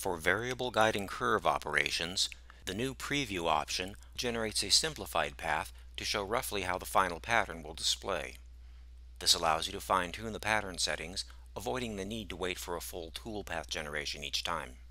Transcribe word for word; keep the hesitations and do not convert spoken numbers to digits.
For variable guiding curve operations, the new Preview option generates a simplified path to show roughly how the final pattern will display. This allows you to fine-tune the pattern settings, avoiding the need to wait for a full toolpath generation each time.